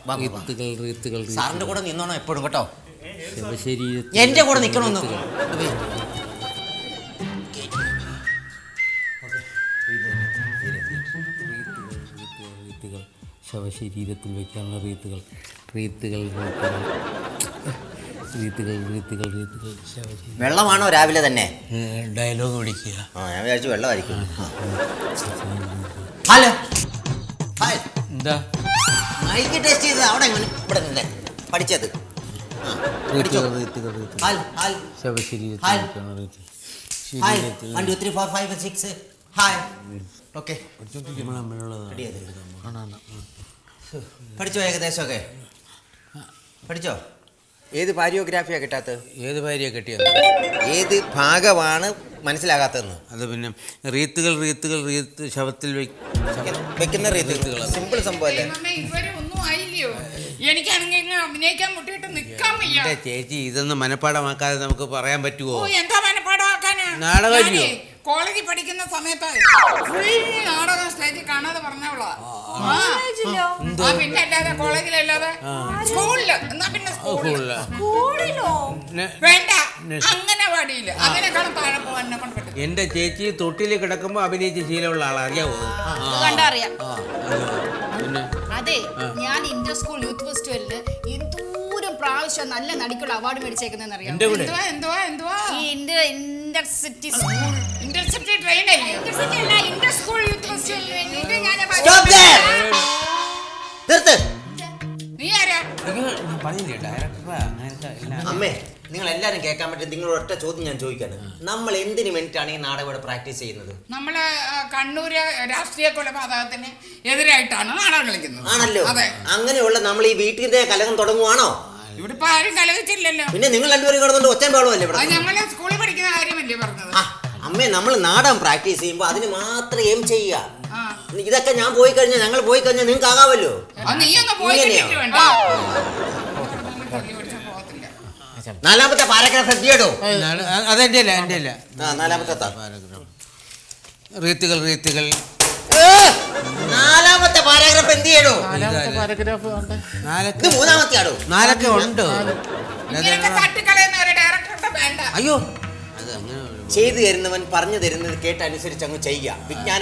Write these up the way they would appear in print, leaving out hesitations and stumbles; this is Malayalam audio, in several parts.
സാറിന്റെ കൂടെ നിന്നോണോ എപ്പോഴും കേട്ടോ. എന്റെ കൂടെ നിൽക്കണമെന്ന്. ശവശരീരത്തിൽ വയ്ക്കാനുള്ള റീത്തുകൾ റീത്തുകൾ വെള്ളമാണോ രാവിലെ തന്നെ? ഡയലോഗ് പിടിക്കുക. ഞാൻ വിചാരിച്ചു വെള്ളമായിരിക്കും. ഹലോ എന്താ മൈക്ക് ടെസ്റ്റ് ചെയ്തത് അവിടെ ഇവിടെ നിന്നേ പഠിച്ചത്. പഠിച്ചോ ഏകദേശമൊക്കെ പഠിച്ചോ? ഏത് പാരിയോഗ്രാഫിയാ കിട്ടാത്തത്? ഏത് ഭാര്യ കിട്ടിയത്? ഏത് ഭാഗമാണ് മനസ്സിലാകാത്തതെന്ന്? അത് പിന്നെ റീത്തുകൾ റീത്തുകൾ റീത്ത് ശവത്തിൽ വെക്കുന്ന റീത്തുകൾ സിമ്പിൾ സംഭവമല്ലേ? എനിക്കാണെങ്കിൽ അഭിനയിക്കാൻ മുട്ടിയിട്ട് നിൽക്കാൻ വയ്യ. ചേച്ചി ഇതൊന്നും മനപ്പാടമാക്കാതെ നമുക്ക് പറയാൻ പറ്റുമോ? എന്താ മനപ്പാടമാക്കാനാ? നാടകം കോളേജിൽ പഠിക്കുന്ന സമയത്ത് നാടകം സ്റ്റേജിൽ കാണാതെ പറഞ്ഞോളാ. പിന്നെ അല്ലാതെ കോളേജിലല്ലാതെ സ്കൂളില്. എന്നാ പിന്നെ സ്കൂളിലോ വേണ്ട, അങ്ങനെ പാടിയില്ല. അതിനേക്കാളും താഴെ പോകാൻ എന്നെ കൊണ്ട് പറ്റും. എന്റെ ചേച്ചി തൊട്ടിൽ കിടക്കുമ്പോ അഭിനയിച്ച ശീലമുള്ള ആളാ, അറിയാവോ? കണ്ടറിയാം. അതെ, ഞാൻ ഇന്റർ സ്കൂൾ യൂത്ത് ഫെസ്റ്റിവലില് എന്തോരം പ്രാവശ്യം നല്ല നടിക്കുള്ള അവാർഡ് മേടിച്ചേക്കുന്നതെന്ന് അറിയാം. Intercity school intercity train intercity അല്ല, ഇന്റർ സ്കൂൾ യൂത്ത് ഫെസ്റ്റിവലിന് നീ ആരാ? അമ്മേ, നിങ്ങൾ എല്ലാരും കേൾക്കാൻ പറ്റും. നിങ്ങളോട് ഒറ്റ ചോദ്യം ഞാൻ ചോദിക്കാണ്. നമ്മൾ എന്തിനു വേണ്ടിയിട്ടാണ് ഈ നാടകം ഇവിടെ പ്രാക്ടീസ് ചെയ്യുന്നത്? നമ്മള് കണ്ണൂര് രാഷ്ട്രീയ കൊലപാതകത്തിന് എതിരായിട്ടാണ് നാടകം കളിക്കുന്നത്. ആണല്ലോ. അങ്ങനെയുള്ള നമ്മൾ ഈ വീട്ടിന്റെ കലകം തുടങ്ങുവാണോ? ഇവിടെ ഇപ്പൊ ആരും കലഹിച്ചില്ലല്ലോ. പിന്നെ നിങ്ങൾ രണ്ടുപേരും കിടന്നുകൊണ്ട് ഒച്ചയും ബഹളമല്ലേ ഇവിടെ? ഞങ്ങള് സ്കൂളിൽ പഠിക്കുന്ന കാര്യമല്ലേ പറഞ്ഞത്? അമ്മേ, നമ്മൾ നാടകം പ്രാക്ടീസ് ചെയ്യുമ്പോ അതിന് മാത്രം എയിം ചെയ്യുക. ഇതൊക്കെ ഞാൻ പോയി കഴിഞ്ഞാൽ ഞങ്ങൾ പോയി കഴിഞ്ഞാൽ നിങ്ങൾക്ക് ആകാമല്ലോ. നാലാമത്തെ പാരഗ്രാഫ് എത്തിയോ? അതെന്റെ അല്ല. നാലാമത്തെ റീത്തുകൾ റീത്തുകൾ നാലാമത്തെ പാരഗ്രാഫ് എന്ത് ചെയ്യണോ? മൂന്നാമത്തെ ആടോ? നാലൊക്കെ ഉണ്ട്. അയ്യോ, ചെയ്തു തരുന്നവൻ പറഞ്ഞു തരുന്നത് കേട്ട് അനുസരിച്ച് അങ്ങ് ചെയ്യുക. വിജ്ഞാനം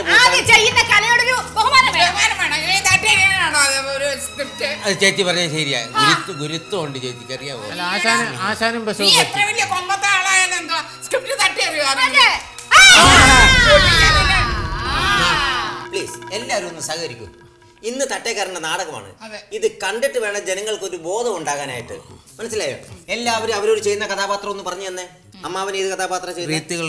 ചേച്ചി പറഞ്ഞ ശരിയാ. ഗുരുത്വം ഉണ്ട് ചേച്ചിക്ക്, അറിയാവോ? ആശാനും പ്ലീസ് എല്ലാവരും ഒന്ന് സഹകരിക്കൂ. ഇന്ന് തട്ടേക്കാരന്റെ നാടകമാണ്. ഇത് കണ്ടിട്ട് വേണം ജനങ്ങൾക്ക് ഒരു ബോധം ഉണ്ടാകാനായിട്ട്. മനസ്സിലായോ? എല്ലാവരും അവരോട് ചെയ്യുന്ന കഥാപാത്രം ഒന്ന് പറഞ്ഞു തന്നെ. അമ്മാവൻ ഏത് കഥാപാത്രം ചെയ്തു?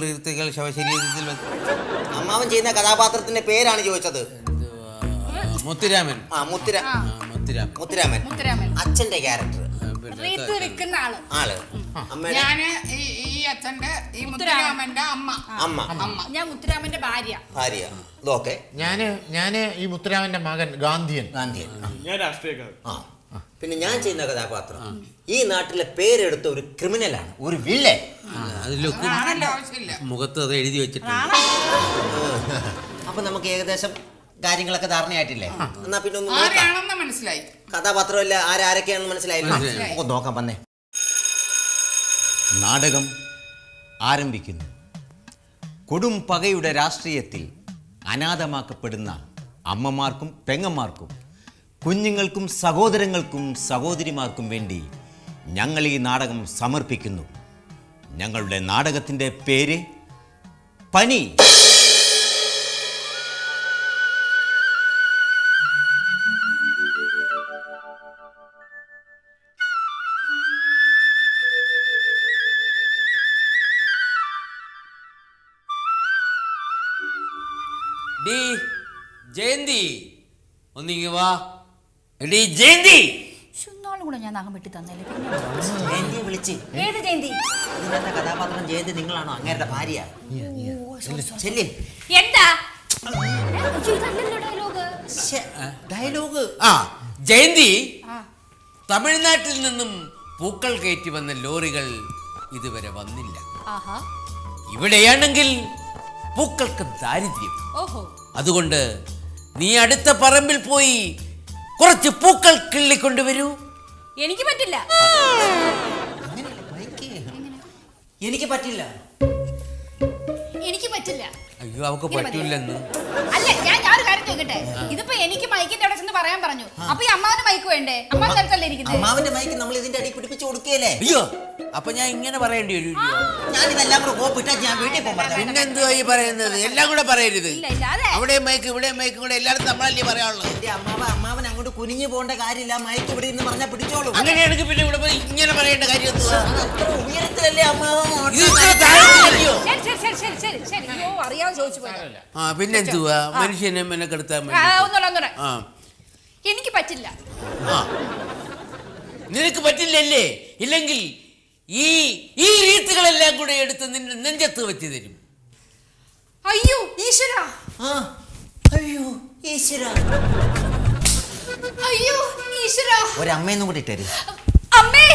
അമ്മാവൻ ചെയ്യുന്ന കഥാപാത്രത്തിന്റെ പേരാണ് ചോദിച്ചത്. മുത്തുരാമൻ. മുത്തുരാമൻ അച്ഛന്റെ ക്യാരക്ടർ. ആള് ഞാന് ഈ അച്ഛന്റെ ഈ മുത്തുരാമന്റെ അമ്മ. ഞാൻ മുത്തുരാമന്റെ ഭാര്യ. ഇതൊക്കെ ഞാന് ഈ മുത്തുരാമന്റെ മകൻ ഗാന്ധിയൻ. ഞാൻ രാഷ്ട്രീയക്കാരൻ. പിന്നെ ഞാൻ ചെയ്യുന്ന കഥാപാത്രം ഈ നാട്ടിലെ പേരെടുത്ത ഒരു ക്രിമിനലാണ്, ഒരു വില്ലൻ. മുഖത്ത് അത് എഴുതി വെച്ചിട്ടുണ്ട്. അപ്പൊ നമുക്ക് ഏകദേശം കാര്യങ്ങളൊക്കെ ധാരണയായിട്ടില്ലേ? എന്നാ പിന്നെ ഒന്ന് മനസ്സിലായി. കഥാപാത്രമല്ല ആരൊക്കെയാണെന്ന് മനസ്സിലായില്ലേ? നമുക്ക് നോക്കാം. വന്നേ. നാടകം ആരംഭിക്കുന്നു. കൊടും പകയുടെ രാഷ്ട്രീയത്തിൽ അനാഥമാക്കപ്പെടുന്ന അമ്മമാർക്കും പെങ്ങന്മാർക്കും കുഞ്ഞുങ്ങൾക്കും സഹോദരങ്ങൾക്കും സഹോദരിമാർക്കും വേണ്ടി ഞങ്ങൾ ഈ നാടകം സമർപ്പിക്കുന്നു. ഞങ്ങളുടെ നാടകത്തിൻ്റെ പേര് പനി. ജയന്തി, ഒന്നിങ്ങി വാ. എടീ ജയന്തി. കൂടെ ഞാൻ നഖം വെട്ടി തന്നേലെ. ജയന്തിയെ വിളിച്ച്. ഏത് ജയന്തി? ഇതിന്റെ കഥാപാത്രം ജയന്തി നിങ്ങളാണോ? അങ്ങേരുടെ ഭാര്യ. എന്താ ഡയലോഗ്? ജയന്തി, തമിഴ്നാട്ടിൽ നിന്നും പൂക്കൾ കയറ്റി വന്ന ലോറികൾ ഇതുവരെ വന്നില്ല. ഇവിടെയാണെങ്കിൽ പൂക്കൾക്ക് ദാരിദ്ര്യം. അതുകൊണ്ട് നീ അടുത്ത പറമ്പിൽ പോയി കുറച്ച് പൂക്കൾ കിള്ളിക്കൊണ്ടുവരൂ. എനിക്ക് പറ്റില്ല. എനിക്ക് പറ്റില്ല. എനിക്ക് പറ്റില്ല. അയ്യോ അവക്ക് പറ്റൂലെന്ന്. അല്ല ഞാൻ ഒരു കാര്യം ചോദിക്കട്ടെ, ഇതിപ്പോ എനിക്ക് മൈക്കിന്റെ അവിടെ ചെന്ന് പറയാൻ പറഞ്ഞു, അപ്പൊ ഈ അമ്മാവന്റെ മൈക്ക് വേണ്ടേ? അമ്മാവൻ സ്ഥലത്തല്ലേ ഇരിക്കുന്നത്? അമ്മാവന്റെ മൈക്ക് നമ്മൾ ഇതിന്റെ അടി പിടിപ്പിച്ചു കൊടുക്കുകയല്ലേ? അയ്യോ അപ്പൊ ഞാൻ ഇങ്ങനെ പറയേണ്ടി വരും. ഞാനിതെല്ലാം കൂടെ കോപ്പിട്ടാ ഞാൻ വീട്ടിൽ പോകും. പിന്നെന്തുവാ ഈ പറയുന്നത്? എല്ലാം കൂടെ പറയരുത്. അവിടെ മൈക്ക് ഇവിടെ മൈക്ക് കൂടെ എല്ലായിടത്തും നമ്മളല്ലേ പറയാനുള്ളത്. എന്റെ അമ്മാവൻ അങ്ങോട്ട് കുനിഞ്ഞു പോകേണ്ട കാര്യമില്ല. മൈക്ക് ഇവിടെ നിന്ന് പറഞ്ഞാൽ പിടിച്ചോളൂ. അങ്ങനെയാണെങ്കിൽ പിന്നെ ഇവിടെ ഇങ്ങനെ പറയേണ്ട കാര്യം എന്തുവാ? ഉയരത്തിലല്ലേ അമ്മാവൻ? അറിയാതെ ചോദിച്ചു പോയി. പിന്നെന്തുവാ മനുഷ്യനെ മെനക്കെടുത്താൻ എനിക്ക് പറ്റില്ല. നിനക്ക് പറ്റില്ലല്ലേ? ഇല്ലെങ്കിൽ ഈ ഈ രീതികളെല്ലാം കൂടെ എടുത്ത് നിന്റെ നെഞ്ചത്ത് വെച്ച് തരും. അയ്യോ ഈശ്വര, അയ്യോ ഈശ്വര, അയ്യോ ഈശ്വര. ഒരമ്മയെന്നും കൂടി ഇട്ടേര്. അമ്മേ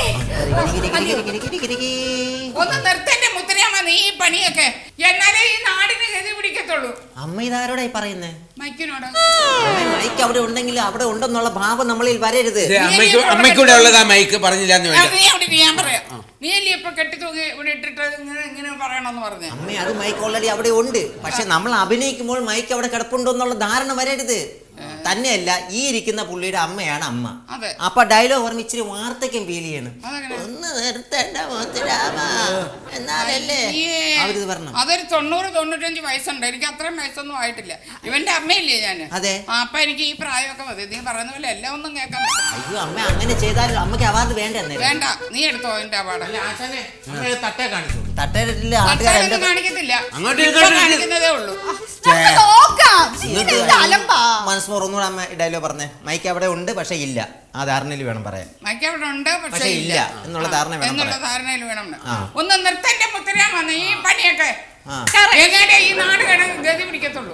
ഒന്ന് നിർത്തന്റെ മുത്തരമ്മ, നീ ഈ പണിയൊക്കെ എന്നാലേ ഈ നാടിന് ഗതി പിടിക്കത്തുള്ളൂ. അമ്മ ഇതാരോടായി പറയുന്നേ? മൈക്കിനോട്. മൈക്ക് അവിടെ ഉണ്ടെങ്കിൽ അവിടെ ഉണ്ടെന്നുള്ള ഭാവം നമ്മളിൽ വരരുത്. അമ്മയ്ക്കൂടെ ഉള്ളതാ മൈക്ക്, പറഞ്ഞില്ലാന്ന് വേണ്ട. ഞാൻ പറയാം, നീ അല്ലേ ഇപ്പൊ കെട്ടിത്തൂക്കി ഇവിടെ ഇട്ടിട്ട് ഇങ്ങനെ പറയണമെന്ന് പറഞ്ഞു. അമ്മ അത് മൈക്ക് ഓൾറെഡി അവിടെ ഉണ്ട്. പക്ഷെ നമ്മൾ അഭിനയിക്കുമ്പോൾ മൈക്ക് അവിടെ കിടപ്പുണ്ടോ എന്നുള്ള ധാരണ വരരുത്. തന്നെയല്ല, ഈ ഇരിക്കുന്ന പുള്ളിയുടെ അമ്മയാണ് അമ്മ. അപ്പൊ ഡയലോഗ് പറഞ്ഞ് ഇച്ചിരി വാർത്തയ്ക്കും ഫീൽ ചെയ്യണം. ഒന്ന് നിർത്തേണ്ട എന്നാലല്ലേ അവരിത് പറഞ്ഞു. അതൊരു 90-95 വയസ്സുണ്ട്. എനിക്ക് അത്രയും വയസ്സൊന്നും ആയിട്ടില്ല. ഇവന്റെ അമ്മയില്ലേ ഞാന്? അതെ. അപ്പൊ എനിക്ക് ഈ പ്രായമൊക്കെ മതി. നീ പറയുന്ന പോലെ എല്ലാം ഒന്നും കേൾക്കാൻ പറ്റും. അയ്യോ അമ്മ അങ്ങനെ ചെയ്താലും അമ്മയ്ക്ക് അവാർഡ് വേണ്ട. വേണ്ട, നീ എടുത്തോ എന്റെ അവാർഡ്. തട്ടേ കാണിച്ചു. തട്ടേരില്ല, കാണിക്കത്തില്ല, കാണിക്കുന്നതേ ഉള്ളൂ. മനസ്സോർ ഒന്നുകൂടെ അമ്മ ഡയലോഗ് പറഞ്ഞേ. മൈക്ക് അവിടെ ഉണ്ട് പക്ഷെ ഇല്ല, ആ ധാരണയിൽ വേണം പറയാൻ. മൈക്ക് അവിടെ ഉണ്ട് പക്ഷെ ഇല്ല എന്നുള്ള ധാരണ വേണം. ധാരണയിൽ വേണം. ഒന്ന് നിർത്തന്റെ മുത്തരാൻ വന്ന് ഈ പണിയൊക്കെ എങ്ങനെ ഈ നാട് ഗതി പിടിക്കത്തുള്ളൂ.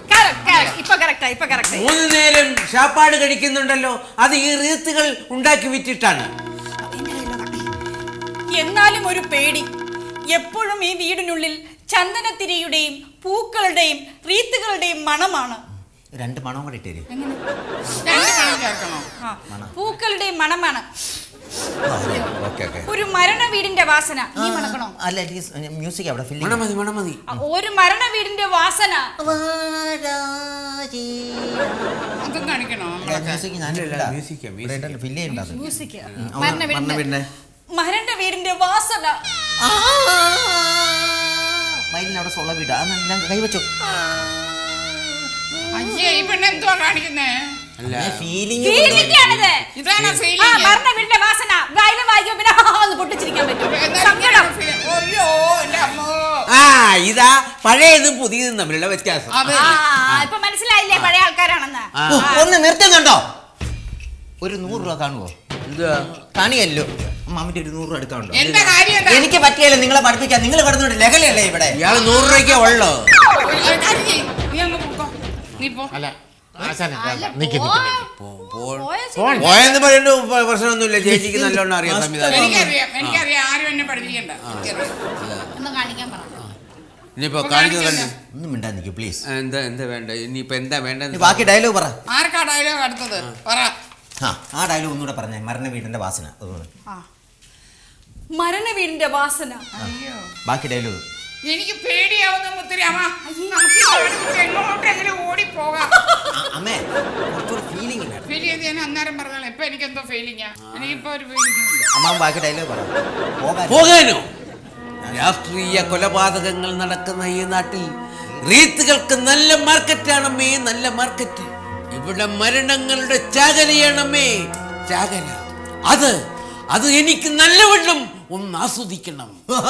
3 നേരം ഷാപ്പാട് കഴിക്കുന്നുണ്ടല്ലോ, അത് ഈ റീത്തുകൾ ഉണ്ടാക്കി വിറ്റിട്ടാണ്. എന്നാലും ഒരു പേടി. എപ്പോഴും ഈ വീടിനുള്ളിൽ ചന്ദനത്തിരിയുടെയും പൂക്കളുടെയും റീത്തുകളുടെയും മണമാണ്. 2 മണം കൂടെ ഇട്ടേര്. പൂക്കളുടെയും മണമാണ്. ഒരു മരണ വീടിന്റെ വാസന നീ മണക്കണോ? അല്ല മ്യൂസിക് അവിടെ ഫില്ലിംഗ്. ഒരു മരണ വീടിന്റെ വാസന മരണ വീടിന്റെ വാസന. അവിടെ സോള വീടാ, ഞാൻ കൈവച്ചു. അയ്യേ, ഈ പെണ്ണെന്തുവാ കാണിക്കുന്നേ? ഇതാ പഴയതും പുതിയതും തമ്മിലുള്ള വ്യത്യാസം. ഇപ്പൊ മനസ്സിലായില്ലേ പഴയ ആൾക്കാരാണെന്ന്? ഒന്ന് നിർത്തുന്നുണ്ടോ? ഒരു 100 രൂപ കാണുവോ? കാണിയല്ലോ. മാമിന്റെ ഒരു 100 രൂപ എടുക്കാനുണ്ടോ? എനിക്ക് പറ്റിയല്ലോ നിങ്ങളെ പഠിപ്പിക്കാൻ. നിങ്ങൾ കിടന്നോണ്ട് ലഹലയല്ലേ ഇവിടെ? ഇയാള് 100 രൂപയ്ക്കേ ഉള്ളോ? പോയെന്ന് പറയണ്ട, പ്രശ്നമൊന്നുമില്ല. ചേച്ചിക്ക് നല്ലോണം അറിയാം സംവിധാനം. ഇനിയിപ്പോ കാണിക്കുന്നത് ഒന്നും മിണ്ടാ നിൽക്കൂ പ്ലീസ്. എന്താ വേണ്ട? ഇനിയിപ്പോ എന്താ വേണ്ട? ബാക്കി ഡയലോഗ് പറ. ആർക്കാ ഡയലോഗ് അടുത്തത്? ആ ഡയലോഗ് ഒന്നുകൂടെ പറഞ്ഞേ. മരണ വീടിന്റെ വാസന. മരണ വീടിന്റെ വാസന. ബാക്കി ഡയലോഗ്. എനിക്ക് പേടിയാവുന്ന മുത്തരമ്മ, എങ്ങോട്ടെങ്കിലും ഓടിപ്പോകാം. അമ്മേ ഫീലിംഗ് ഞാൻ അന്നേരം പറഞ്ഞോളാം. ഇപ്പൊ എനിക്ക് എന്തോ ഫീലിംഗാ. എനിക്കിപ്പോ ഒരു ഫീലിംഗും ഇല്ല. അമ്മ ബാക്കി ഡയലോഗ് പറ. പോകാനോ? രാഷ്ട്രീയ കൊലപാതകങ്ങൾ നടക്കുന്ന ഈ നാട്ടിൽ റീത്തുകൾക്ക് നല്ല മാർക്കറ്റാണമ്മേ, നല്ല മാർക്കറ്റ്. ഇവിടെ മരണങ്ങളുടെ ചാകരയാണമ്മേ, ചാകര. അത് എനിക്ക് നല്ലവണ്ണം ഒന്ന് ആസ്വദിക്കണം.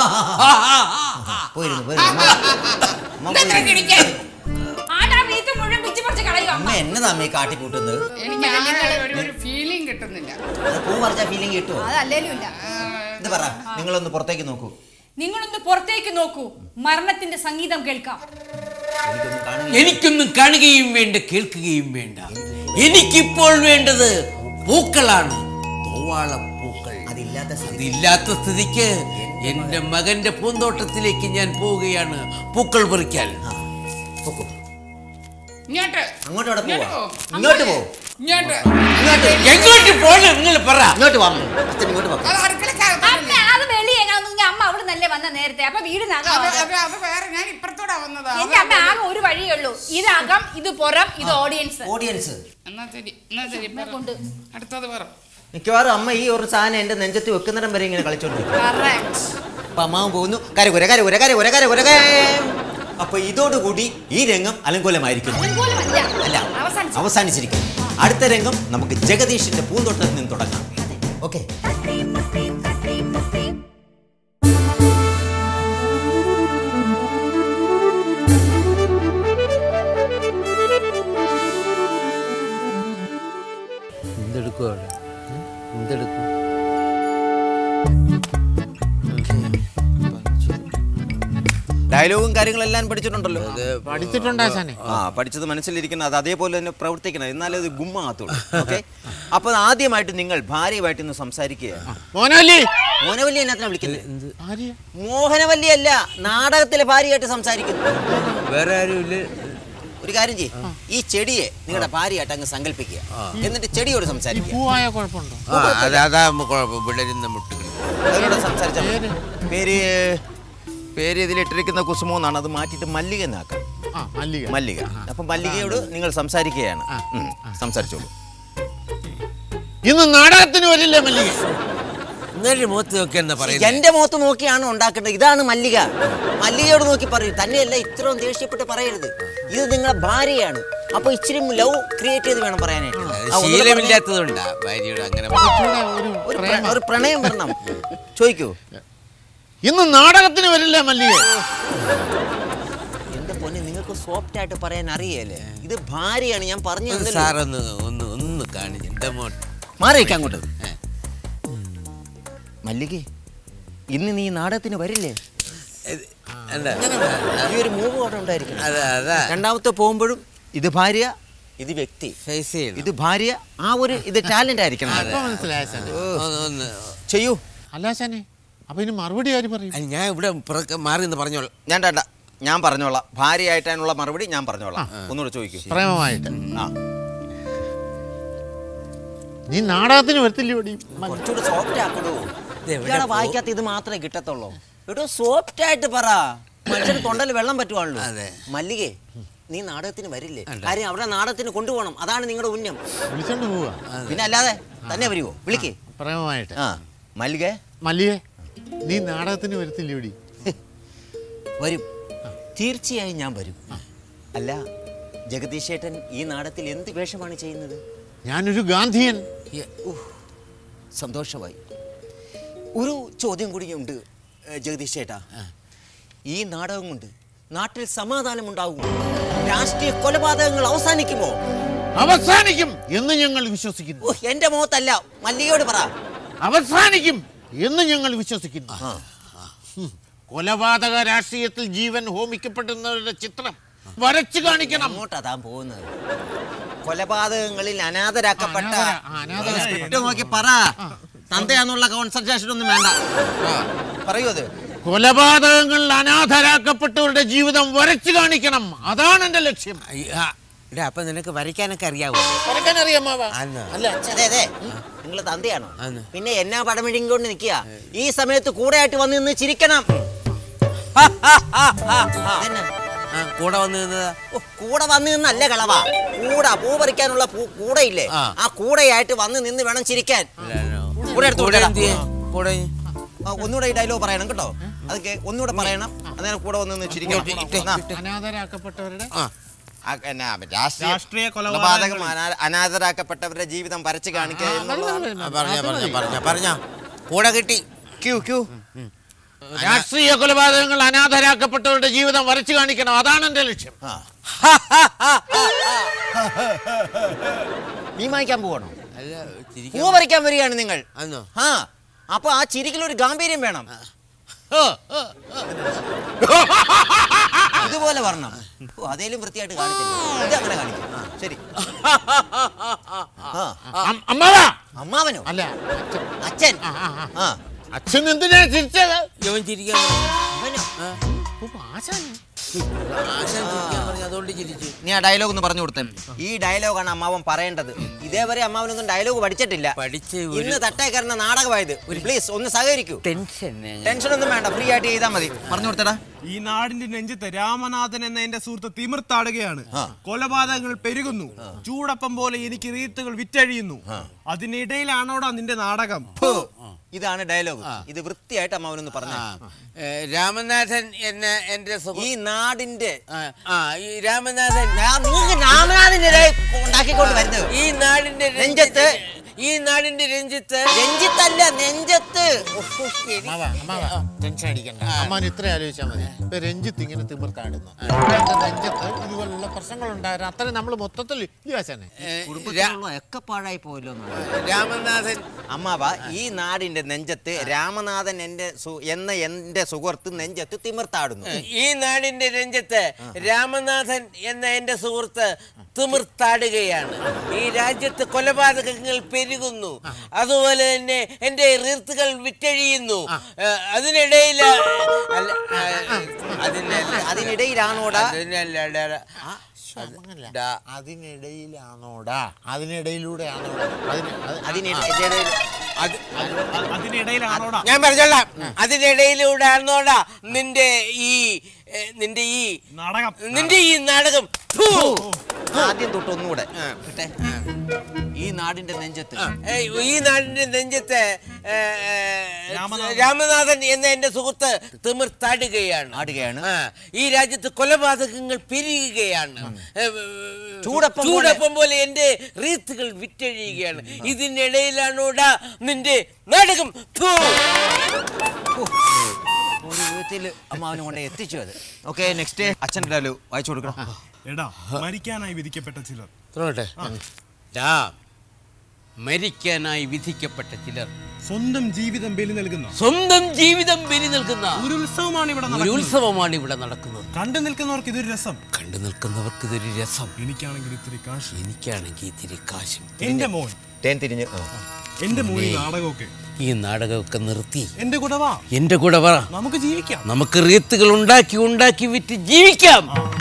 എന്നതാ കാട്ടിക്കൂട്ടുന്നത്? ഒരു ഫീലിംഗ് കിട്ടുന്നില്ല. പൂ പറഞ്ഞ ഫീലിംഗ് കിട്ടുമോ? ഇത് പറ. നിങ്ങളൊന്ന് പുറത്തേക്ക് നോക്കൂ. നിങ്ങളൊന്ന് പുറത്തേക്ക് നോക്കൂ. മരണത്തിന്റെ സംഗീതം കേൾക്കാം. എനിക്കൊന്നും കാണുകയും വേണ്ട, കേൾക്കുകയും വേണ്ട. എനിക്കിപ്പോൾ വേണ്ടത് പൂക്കളാണ്, പൂക്കൾ. അതില്ലാത്ത സ്ഥിതിക്ക് എന്റെ മകന്റെ പൂന്തോട്ടത്തിലേക്ക് ഞാൻ പോവുകയാണ് പൂക്കൾ പറിക്കാൻ. അങ്ങോട്ട് പോ. എങ്ങോട്ട് പോകണം നിങ്ങൾ പറ. ഇങ്ങോട്ട് വാ അച്ഛൻ, ഇങ്ങോട്ട് വാ. അത് വെളിയേക്കാണെങ്കിൽ അമ്മ അവിടെ നല്ലേ വന്ന നേരത്തെ. അപ്പൊ വീടിനകം ഞാൻ ഇപ്പുറത്തോടെ വന്നതാ. എന്റെ അമ്മ ആകെ ഒരു വഴിയുള്ളൂ. ഇതകം, ഇത് പുറം, ഇത് ഓഡിയൻസ്. എന്നാ ശരി കൊണ്ട് അടുത്തത് പറ. മിക്കവാറും അമ്മ ഈ ഒരു സാധനം എന്റെ നെഞ്ചത്ത് വെക്കുന്നിടം വരെ ഇങ്ങനെ കളിച്ചോണ്ടിരിക്കും. അപ്പൊ അമ്മാവൻ പോകുന്നു കരകുര. അപ്പൊ ഇതോടുകൂടി ഈ രംഗം അലങ്കോലമായിരിക്കുന്നു. അല്ല, അവസാനിച്ചിരിക്കും. അടുത്ത രംഗം നമുക്ക് ജഗദീഷിന്റെ പൂന്തോട്ടത്തിൽ നിന്ന് തുടങ്ങാം. ഓക്കെ. ഡയലോഗും കാര്യങ്ങളെല്ലാം പഠിച്ചിട്ടുണ്ടല്ലോ. പഠിച്ചത് മനസ്സിലിരിക്കണം. അത് അതേപോലെ തന്നെ പ്രവർത്തിക്കണം. എന്നാലേ അത് ഗുമ്മാകത്തുള്ളൂ. ഓക്കെ. അപ്പൊ ആദ്യമായിട്ട് നിങ്ങൾ ഭാര്യയുമായിട്ട് ഇന്ന് സംസാരിക്കുക. മോഹനവല്ലി എന്നാ വിളിക്കുന്നത്? മോഹനവല്ലി അല്ല, നാടകത്തിലെ ഭാര്യയായിട്ട് സംസാരിക്കുന്നു. വേറെ ആരും ഇല്ല. ഒരു കാര്യം ചെയ്യ്, ഈ ചെടിയെ നിങ്ങളുടെ ഭാര്യയായിട്ട് അങ്ങ് സങ്കല്പിക്കുക. എന്നിട്ട് ചെടിയോട് സംസാരിക്കുക. അതിനോട് സംസാരിച്ചാൽ പേര് ഇതിലിട്ടിരിക്കുന്ന കുസുമോ എന്നാണ്. അത് മാറ്റിയിട്ട് മല്ലിക എന്നാക്കാം. മല്ലിക. അപ്പൊ മല്ലികയോട് നിങ്ങൾ സംസാരിക്കുകയാണ്. സംസാരിച്ചോളൂ. ഇന്ന് നാടകത്തിന് വരില്ലേ മല്ലിക? എന്റെ മുഖത്ത് നോക്കിയാണ് ഉണ്ടാക്കേണ്ടത്. ഇതാണ് മല്ലിക. മല്ലികയോട് നോക്കി പറയൂ. തന്നെയല്ല ഇത്രയും ദേഷ്യപ്പെട്ട് പറയരുത്. ഇത് നിങ്ങളെ ഭാര്യയാണ്. അപ്പൊ ഇച്ചിരി ലവ് ക്രിയേറ്റ് ചെയ്ത് വേണം പറയാനായിട്ട്. ഒരു പ്രണയം വരണം. ചോദിക്കൂ. ഇന്ന് നാടകത്തിന് വരില്ലേ മല്ലിക? എന്റെ പൊന്നെ, നിങ്ങൾക്ക് സോഫ്റ്റ് ആയിട്ട് പറയാൻ അറിയല്ലേ? ഇത് ഭാര്യയാണ്. ഞാൻ പറഞ്ഞു മാറിയിരിക്കാം അങ്ങോട്ട്. മല്ലികേ, ഇന്ന് നീ നാടകത്തിന് വരില്ലേ? ഈ ഒരു മൂവ് അവിടെ ഉണ്ടായിരിക്കും. രണ്ടാമത്തെ പോകുമ്പോഴും ഇത് ഭാര്യ, ഇത് വ്യക്തി, ഇത് ഭാര്യ, ആ ഒരു ഇത് ടാലന്റ് ആയിരിക്കണം. ചെയ്യൂ. അല്ലാശാനെ, അപ്പൊ ഇനി മറുപടി ആര് പറയും? ഞാൻ ഇവിടെ മാറി എന്ന് പറഞ്ഞോളാം. ഞാൻ പറഞ്ഞോളാം. ഭാര്യയായിട്ടാനുള്ള മറുപടി ഞാൻ പറഞ്ഞോളാം. ഒന്നുകൂടെ ചോദിക്കൂ. പ്രേമമായിട്ട്. നീ നാടകത്തിന് വരത്തില്ലേ? കുറച്ചുകൂടെ സോഫ്റ്റ് ആക്കണോ? ഇയാളെ വായിക്കാത്ത ഇത് മാത്രമേ കിട്ടത്തുള്ളൂ. എടോ, സോഫ്റ്റ് ആയിട്ട് പറ. മനുഷ്യന് തൊണ്ടയിൽ വെള്ളം പറ്റുവാണല്ലോ. മല്ലികേ, നീ നാടകത്തിന് വരില്ലേ? കാര്യം അവിടെ നാടകത്തിന് കൊണ്ടുപോകണം. അതാണ് നിങ്ങളുടെ ഉന്നം. വിളിച്ചോണ്ട് പോവാ. പിന്നെ അല്ലാതെ തന്നെ വരുവോ? വിളിക്കേ. പ്രേമമായിട്ട്. മല്ലികേ, നീ നാടകത്തിന് വരത്തില്ലേ? വരും. തീർച്ചയായും ഞാൻ വരും. അല്ല, ജഗദീഷ് ചേട്ടൻ ഈ നാടകത്തിൽ എന്ത് വേഷമാണ് ചെയ്യുന്നത്? ഞാനൊരു ഗാന്ധിയൻ. സന്തോഷമായി. ഒരു ചോദ്യം കൂടിയുണ്ട് ജഗദീഷ് ചേട്ടാ. ഈ നാടകം കൊണ്ട് നാട്ടിൽ സമാധാനം ഉണ്ടാകും? രാഷ്ട്രീയ കൊലപാതകങ്ങൾ അവസാനിക്കുമോ? അവസാനിക്കും എന്ന് ഞങ്ങൾ വിശ്വസിക്കുന്നു. എന്റെ മുഖത്തല്ല, മല്ലികയോട് പറ. അവസാനിക്കും എന്ന് ഞങ്ങൾ വിശ്വസിക്കുന്നു. കൊലപാതക രാഷ്ട്രീയത്തിൽ ജീവൻ ഹോമിക്കപ്പെടുന്നവരുടെ ചിത്രം വരച്ചു കാണിക്കണം. അങ്ങോട്ടാ പോകുന്നത്. കൊലപാതകങ്ങളിൽ അനാഥരാക്കപ്പെട്ട നോക്കി പറ. തന്തയാന്നുള്ള കോൺസെൻട്രേഷൻ ഒന്നും വേണ്ട. പറയൂ. അത് കൊലപാതകങ്ങളിൽ അനാഥരാക്കപ്പെട്ടവരുടെ ജീവിതം വരച്ചു കാണിക്കണം. അതാണ് എന്റെ ലക്ഷ്യം. അപ്പൊ നിനക്ക് വരയ്ക്കാനൊക്കെ അറിയാവോ? വരയ്ക്കാൻ അറിയാമാവാ? അല്ല, അതെ. നിങ്ങൾ തന്തയാണോ? പിന്നെ എന്നാ പടമിഴിങ് കൊണ്ട് നിൽക്കുക? ഈ സമയത്ത് കൂടെ ആയിട്ട് വന്ന് നിന്ന് ചിരിക്കണം. കൂടെ വന്ന് നിന്നതാ? കൂടെ വന്ന് നിന്നല്ല കളവാ. കൂടെ പൂ പറിക്കാനുള്ള കൂടെയില്ലേ? ആ കൂടെയായിട്ട് വന്ന് നിന്ന് വേണം ചിരിക്കാൻ. ഒന്നുകൂടെ ഈ ഡയലോഗ് പറയണം കേട്ടോ. അതൊക്കെ ഒന്നുകൂടെ പറയണം. അന്നേരം കൂടെ വന്ന് നിന്ന് ചിരിക്കണം. അനാഥരാക്കപ്പെട്ടവരുടെ രാഷ്ട്രീയ കൊലപാതകം അനാഥരാക്കപ്പെട്ടവരുടെ ജീവിതം വരച്ച് കാണിക്കുക. കൂടെ കിട്ടി. രാഷ്ട്രീയ കൊലപാതകങ്ങൾ അനാഥരാക്കപ്പെട്ടവരുടെ ജീവിതം വരച്ചു കാണിക്കണം. അതാണ് എന്റെ ലക്ഷ്യം. നീ വായിക്കാൻ പോകണോ? പൂ പറിക്കാൻ വരികയാണ് നിങ്ങൾ. അപ്പൊ ആ ചിരിക്കലൊരു ഗാംഭീര്യം വേണം. ഇതുപോലെ വരണം. അതേലും വൃത്തിയായിട്ട് കാണിച്ചില്ല. ഇത് അങ്ങനെ കാണിക്കും. ശരി. അമ്മാവനോ? അല്ല, അച്ഛൻ. അച്ഛൻ എന്തിനാ ചിരിച്ചത്? ചിരിക്കാൻ അതുകൊണ്ട് ചിരിച്ചു. നീ ആ ഡയലോഗ് ഒന്ന് പറഞ്ഞു കൊടുത്തേ. ഈ ഡയലോഗാണ് അമ്മാവൻ പറയേണ്ടത്. ഇതേവരെ അമ്മാവനൊന്നും ഡയലോഗ് പഠിച്ചിട്ടില്ല. ഇന്ന് തട്ടേക്കറിന നാടകമായത്. പ്ലീസ് ഒന്ന് സഹകരിക്കൂ. ടെൻഷൻ ഒന്നും വേണ്ട, ഫ്രീ ആയിട്ട് ചെയ്താൽ മതി. പറഞ്ഞു കൊടുത്തടാ. ഈ നാടിന്റെ നെഞ്ചത്ത് രാമനാഥൻ എന്ന എന്റെ സുഹൃത്ത് തിമിർത്താടുകയാണ്. കൊലപാതകങ്ങൾ പെരുകുന്നു. ചൂടപ്പം പോലെ എനിക്ക് റീത്തുകൾ വിറ്റഴിയുന്നു. അതിനിടയിലാണോടാ നിന്റെ നാടകം? ഇതാണ് ഡയലോഗ്. ഇത് വൃത്തിയായിട്ട് അമ്മാവനൊന്ന് പറഞ്ഞു. രാമനാഥൻ എന്ന എന്റെ ഈ നാടിന്റെ രാമനാഥന്റെ ഉണ്ടാക്കിക്കൊണ്ട് വരുന്നത് ഈ നാടിന്റെ നെഞ്ചത്ത്, ഈ നാടിന്റെ രഞ്ജിത്ത്, രഞ്ജിത്തല്ല നെഞ്ചത്ത്. ടെൻഷൻ അടിക്കണ്ട, അമ്മാൻ ഇത്ര ആലോചിച്ചാൽ മതി. ഇപ്പൊ രഞ്ജിത്ത് ഇങ്ങനെ തിമിർത്താടുന്നു, നെഞ്ചത്ത് ഇതുപോലുള്ള പ്രശ്നങ്ങൾ ഉണ്ടായിരുന്നു. അത്ര നമ്മൾ മൊത്തത്തിൽ ഒക്കെ പാഴായി പോയല്ലോ. രാമനാഥൻ അമ്മാവ, ഈ നാടിന്റെ നെഞ്ചത്ത് രാമനാഥൻ എന്ന എന്റെ സുഹൃത്ത് നെഞ്ചത്ത് തിമിർത്താടുന്നു. ഈ നാടിന്റെ രഞ്ജിത്ത് രാമനാഥൻ എന്ന എന്റെ സുഹൃത്ത് തിമിർത്താടുകയാണ്. ഈ രാജ്യത്ത് കൊലപാതകങ്ങൾ പെരുകുന്നു. അതുപോലെ തന്നെ എന്റെ റീത്തുകൾ വിറ്റഴിയുന്നു. അതിനിടയിലാണോടാ ഞാൻ പറഞ്ഞോളാം. അതിനിടയിലൂടെയാണോടാ നിന്റെ ഈ നാടകം. ആദ്യം തൊട്ട് ഒന്നുകൂടെ. ഈ നാടിന്റെ നെഞ്ചത്ത് രാമനാഥൻ എന്ന എന്റെ സുഹൃത്ത് തിമിർത്താടുകയാണ്. ഈ രാജ്യത്ത് കൊലപാതകങ്ങൾ പെരുകുകയാണ്. ചൂടപ്പം പോലെ എന്റെ റീത്തുകൾ വിറ്റഴിയുകയാണ്. ഇതിനിടയിലാണോടാ നിന്റെ നാടകം. ഒരു വിധത്തിൽ അമ്മാവനെ കൊണ്ട് എത്തിച്ചു അത്. ഓക്കെ, നെക്സ്റ്റ് അച്ഛൻ്റെ ഡയലോഗ് വായിച്ചു കൊടുക്കണം. എടാ, മരിക്കാനായി വിധിക്കപ്പെട്ട ചിലർ. മരിക്കാനായി വിധിക്കപ്പെട്ട ചിലർ സ്വന്തം ജീവിതം ബലി നൽകുന്ന ഒരു ഉത്സവമാണ് ഇവിടെ നടക്കുന്നത്. കണ്ടു നിൽക്കുന്നവർക്ക് ഇതൊരു രസം. എനിക്കാണെങ്കിൽ ഇത്തിരി കാശും. എന്റെ മോൻ നാടകമൊക്കെ, ഈ നാടകമൊക്കെ നിർത്തി എന്റെ കൂടെ വാ. നമുക്ക് ജീവിക്കാം. നമുക്ക് റീത്തുകൾ ഉണ്ടാക്കി വിറ്റ് ജീവിക്കാം.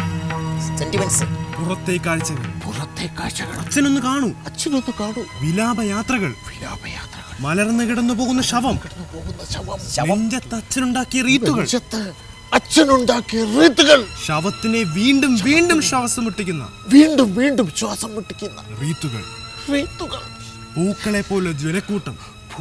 പുറത്തെ കാഴ്ചകൾ അച്ഛനൊന്ന് കാണൂ. വിലാപയാത്രകൾ. മലർന്നു കിടന്നു പോകുന്ന ശവം. അച്ഛനുണ്ടാക്കിയ റീത്തുകൾ. ശവത്തിനെ വീണ്ടും ശ്വാസം മുട്ടിക്കുന്ന റീത്തുകൾ. പൂക്കളെ പോലെ ജനക്കൂട്ടം.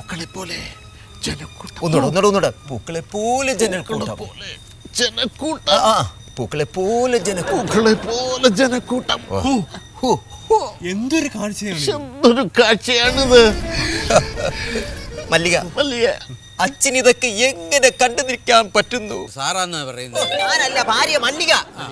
എന്തൊരു കാഴ്ചയാണിത്. മല്ലിക, അച്ഛൻ ഇതൊക്കെ എങ്ങനെ കണ്ടു നിൽക്കാൻ പറ്റുന്നു? സാറാന്ന് പറയുന്നത്. ഞാനല്ല, ഭാര്യ മല്ലിക.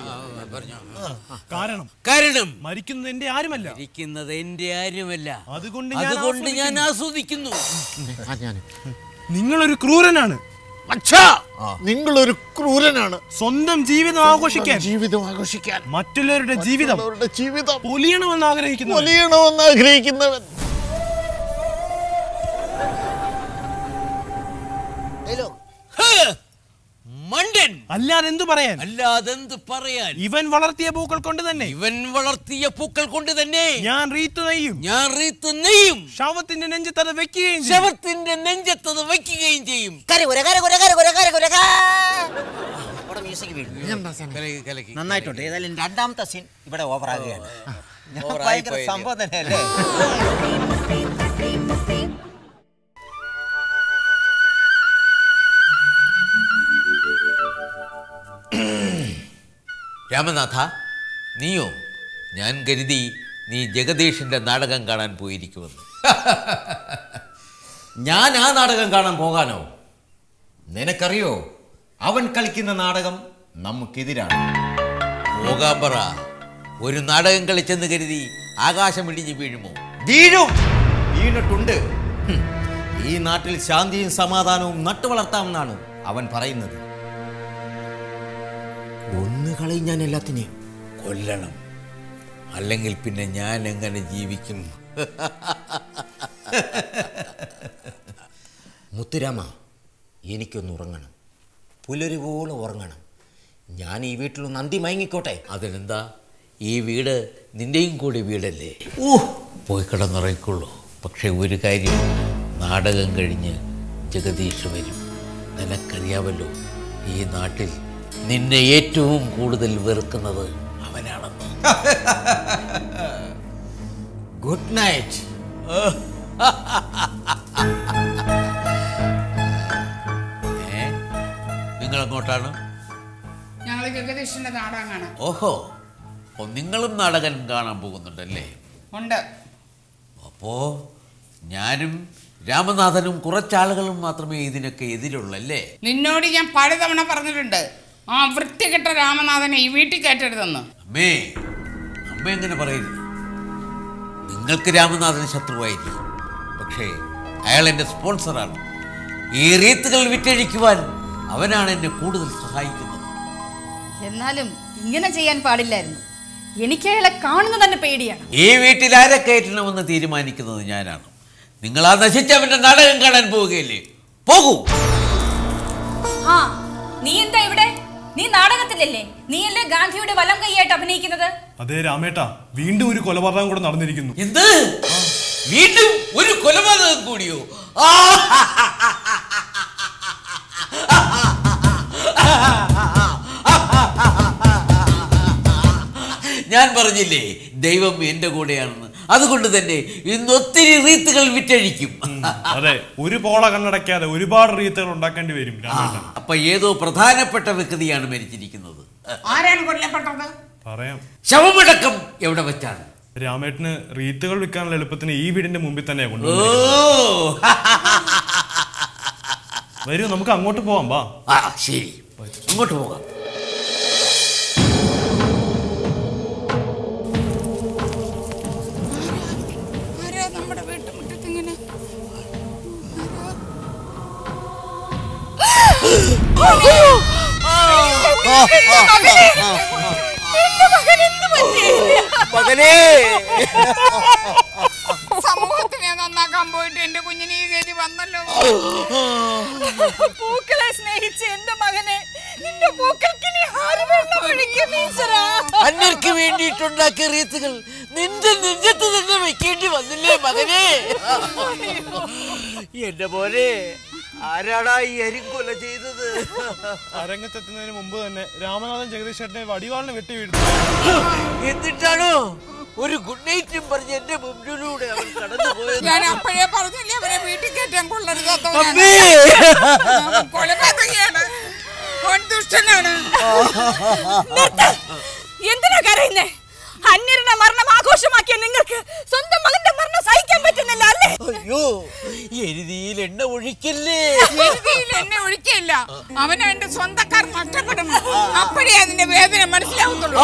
കാരണം മരിക്കുന്നത് എന്റെ ആരുമല്ല. അതുകൊണ്ട് ഞാൻ ആസ്വദിക്കുന്നു. നിങ്ങളൊരു ക്രൂരനാണ്. നിങ്ങളൊരു ക്രൂരനാണ്. സ്വന്തം ജീവിതം ആഘോഷിക്കാൻ മറ്റുള്ളവരുടെ ജീവിതം പൊലിയണമെന്ന് ആഗ്രഹിക്കുന്നവൻ. മണ്ടൻ. അല്ലാതെന്തു പറയാൻ? ഇവൻ വളർത്തിയ പൂക്കൾ കൊണ്ട് തന്നെ ഞാൻ റീത്ത് നെയ്യും. ശവത്തിന്റെ നെഞ്ചത്ത് അത് വെക്കുകയും ചെയ്യും. നന്നായിട്ടുണ്ട്. ഏതായാലും രണ്ടാമത്തെ സീൻ ഇവിടെ ഓവറാകുകയാണ്. സംഭവം തന്നെയല്ലേ? രാമനാഥ, നീയോ? ഞാൻ കരുതി നീ ജഗദീഷിന്റെ നാടകം കാണാൻ പോയിരിക്കുമെന്ന്. ഞാൻ ആ നാടകം കാണാൻ പോകാനോ? നിനക്കറിയോ, അവൻ കളിക്കുന്ന നാടകം നമുക്കെതിരാണ്. പോകാൻ പറ. ഒരു നാടകം കളിച്ചെന്ന് കരുതി ആകാശം ഇടിഞ്ഞ് വീഴുമോ? വീണിട്ടുണ്ട്. ഈ നാട്ടിൽ ശാന്തിയും സമാധാനവും നട്ടുവളർത്താമെന്നാണ് അവൻ പറയുന്നത്. കൊന്നുകളയും ഞാൻ എല്ലാത്തിനെയും. കൊല്ലണം, അല്ലെങ്കിൽ പിന്നെ ഞാൻ എങ്ങനെ ജീവിക്കും? മുത്തുരാമ, എനിക്കൊന്ന് ഉറങ്ങണം. പുലരുവോളം ഉറങ്ങണം. ഞാൻ ഈ വീട്ടിൽ നന്ദി മയങ്ങിക്കോട്ടെ. അതിനെന്താ, ഈ വീട് നിന്റെയും കൂടി വീടല്ലേ. പോയി കിടന്നുറങ്ങിക്കൊള്ളൂ. പക്ഷെ ഒരു കാര്യം, നാടകം കഴിഞ്ഞ് ജഗദീഷ് വരും. നിനക്കറിയാമല്ലോ ഈ നാട്ടിൽ നിന്നെ ഏറ്റവും കൂടുതൽ വെറുക്കുന്നത് അവനാണെന്ന്. Good night. നിങ്ങൾ എങ്ങോട്ടാണ്? ഞങ്ങൾ ജഗദീഷിന്റെ നാടകം കാണാം. ഓഹോ, നിങ്ങളും നാടകം കാണാൻ പോകുന്നുണ്ടല്ലേ? ഉണ്ട്. അപ്പോ ഞാനും രാമനാഥനും കുറച്ചാളുകളും മാത്രമേ ഇതിനൊക്കെ എതിരുള്ളല്ലേ? നിന്നോട് ഞാൻ പലതവണ പറഞ്ഞിട്ടുണ്ട് ആ വൃത്തികെട്ട രാമനാഥനെ ഈ വീട്ടിൽ കയറ്റരുതെന്ന്. അമ്മ എങ്ങനെ പറയരുത്. നിങ്ങൾക്ക് രാമനാഥൻ ശത്രുവായിരിക്കും, പക്ഷേ അയാൾ എൻ്റെ സ്പോൺസറാണ്. ഈ റീത്തുകൾ വിറ്റഴിക്കുവാൻ അവനാണ് എന്നെ കൂടുതൽ സഹായിക്കുന്നത്. എന്നാലും ഇങ്ങനെ ചെയ്യാൻ പാടില്ലായിരുന്നു. എനിക്ക് അയാളെ കാണുന്നത് തന്നെ പേടിയാണ്. ഈ വീട്ടിൽ ആരെ കയറ്റണമെന്ന് തീരുമാനിക്കുന്നത് ഞാനാണ്. നിങ്ങൾ ആ നശിച്ചവന്റെ നാടകം കാണാൻ പോവുകയല്ലേ? പോകൂ. ആ, നീ എന്താ ഇവിടെ? നീ നാടകത്തിലല്ലേ? നീയല്ലേ ഗാന്ധിയുടെ വലം കൈയായിട്ട് അഭിനയിക്കുന്നത്? അതെ രാമേട്ടാ, വീണ്ടും ഒരു കൊലപാതകം കൂടെ നടന്നിരിക്കുന്നു. എന്ത്? വീണ്ടും ഒരു കൊലപാതകം കൂടിയോ? ഞാൻ പറഞ്ഞില്ലേ ദൈവം എന്റെ കൂടെയാണെന്ന്. അതുകൊണ്ട് തന്നെ ഇന്ന് ഒത്തിരി റീത്തുകൾ വിറ്റഴിക്കും. അതെ, ഒരു പോള കണ്ണടയ്ക്കാതെ ഒരുപാട് റീത്തുകൾ ഉണ്ടാക്കേണ്ടി വരും. അപ്പൊ ഏതോ പ്രധാനപ്പെട്ട വ്യക്തിയാണ് മരിച്ചിരിക്കുന്നത്. ആരാണ് കൊല്ലപ്പെട്ടത്? പറയാം. ശവമടക്കം എവിടെ വെച്ചാണ്? രാമേട്ടന് റീത്തുകൾ വിൽക്കാനുള്ള എളുപ്പത്തിന് ഈ വീടിന്റെ മുമ്പിൽ തന്നെ ഓ, വരൂ, നമുക്ക് അങ്ങോട്ട് പോവാം. വാ. ശരി, അങ്ങോട്ട് പോകാം. നമ്മുടെ വീട്ടുമുറ്റത്ത് ഇങ്ങനെ സമൂഹത്തിനെ നന്നാക്കാൻ പോയിട്ട് എന്റെ കുഞ്ഞിനെ ഈ ഗതി വന്നല്ലോ. പൂക്കളെ സ്നേഹിച്ച് എന്റെ മകനെ നിന്റെ പൂക്കൾക്കിനി ആര് വെള്ളം ഒഴിക്കും? അന്യർക്ക് വേണ്ടിയിട്ടുണ്ടാക്കിയ റീത്തുകൾ നിന്റെ നെഞ്ചത്ത് തന്നെ വെക്കേണ്ടി വന്നില്ലേ മകനെ? എന്റെ പോലെ ആരാടാ ഈ അരിക്കൊല ചെയ്തത്? അരങ്ങത്തെത്തുന്നതിന് മുമ്പ് തന്നെ രാമനാഥൻ ജഗദീഷേട്ടനെ വടിവാളിന് വെട്ടി വീഴ്ത്തു. എന്നിട്ടാണോ ഒരു ഗുഡ് നൈറ്റും പറഞ്ഞ് എന്റെ മുമ്പിലൂടെ അവൻ കടന്നു പോയത്? ഞാൻ അപ്പോഴേ പറഞ്ഞില്ലേ അവരെ വീട്ടിൽ കയറ്റാൻ കൊള്ളരുതാത്തവനാണ്, കൊലപാതകയാണ്, ദുഷ്ടനാണ്. എന്തിനാ കരയുന്നേ? അന്യരുടെ മരണം ആഘോഷമാക്കിയ നിങ്ങൾക്ക് സ്വന്തം മകന്റെ മരണം സഹിക്കാൻ പറ്റുന്നില്ല അല്ലേ? അയ്യോ, എരുതിയിൽ എണ്ണ ഒഴിക്കല്ലേ. എരുതിയിൽ എണ്ണ ഒഴിക്കില്ല. അവന് അവന്റെ സ്വന്തക്കാർ നഷ്ടപ്പെടും. അപ്പോഴേ അതിന്റെ വേദന മനസ്സിലാവത്തുള്ളൂ.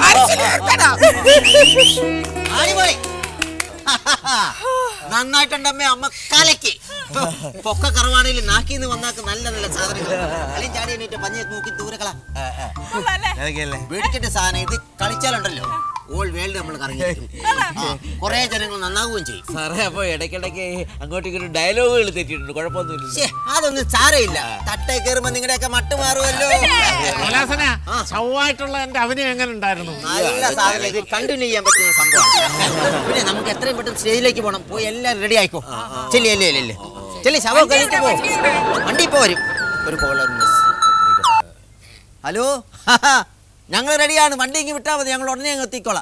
നന്നായിട്ടുണ്ടമ്മേ, അമ്മ കലക്കി. പൊക്ക കറവാണെങ്കിൽ നാക്കിന്ന് വന്നാക്ക് നല്ല നല്ല സാധനങ്ങൾ. അല്ലെങ്കിൽ ചാടി എണീറ്റ് പഞ്ഞ നോക്കി ദൂരക്കള വേടിക്കേണ്ട സാധനം. ഇത് കളിച്ചാലുണ്ടല്ലോ ഓൾ വേൾഡ് നമ്മൾ കറങ്ങി കുറെ ജനങ്ങൾ നന്നാവുകയും ചെയ്യും. സാറേ, അപ്പൊ ഇടയ്ക്കിടയ്ക്ക് അങ്ങോട്ടും ഇങ്ങോട്ടും ഡയലോഗുകൾ തെറ്റിയിട്ടുണ്ട്, കുഴപ്പമൊന്നുമില്ല. അതൊന്നും സാരമില്ല. തട്ടേ കയറുമ്പോ നിങ്ങളുടെയൊക്കെ മട്ട് മാറുമല്ലോ. ചൊവ്വായിട്ടുള്ള എന്റെ അഭിനയം എങ്ങനെ ഉണ്ടായിരുന്നു? നല്ല സാധനം. ഇത് കണ്ടിന്യൂ ചെയ്യാൻ പറ്റുന്ന സംഭവമാണ്. പിന്നെ നമുക്ക് എത്രയും പെട്ടെന്ന് സ്റ്റേജിലേക്ക് പോകണം. പോയി എല്ലാവരും റെഡി ആയിക്കോ. ചെല്ലി അല്ലേ അല്ലേ ചെല്ലി ശവം കഴിഞ്ഞിട്ട് പോ. വണ്ടി ഇപ്പൊ വരും. ഒരു കോളർ മിസ്. ഹലോ, ഞങ്ങൾ റെഡിയാണ്. വണ്ടി ഇങ്ങ് വിട്ടാൽ മതി, ഞങ്ങൾ ഉടനെ അങ്ങ് എത്തിക്കോളാം.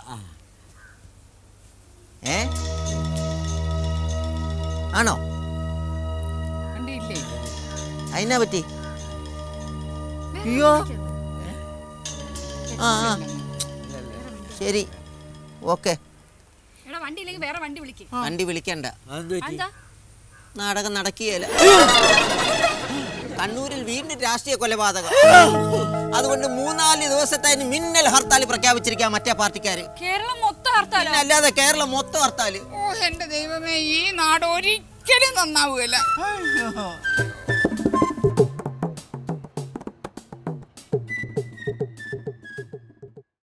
ആണോ? അതിനാ പറ്റി? അയ്യോ, ആ ശരി, ഓക്കെ. വണ്ടി വിളിക്കണ്ട, നാടകം നടക്കുകയല്ല. കണ്ണൂരിൽ വീണ്ടും രാഷ്ട്രീയ കൊലപാതകം. അതുകൊണ്ട് 3-4 ദിവസത്തെ മിന്നൽ ഹർത്താൽ പ്രഖ്യാപിച്ചിരിക്കുക മറ്റേ പാർട്ടിക്കാര്. കേരളം മൊത്തം ഹർത്താൽ. അല്ലാതെ കേരളം മൊത്തം ഹർത്താൽ. ഓ എന്റെ ദൈവമേ, ഈ നാട് ഒരിക്കലും നന്നാവുകയില്ല.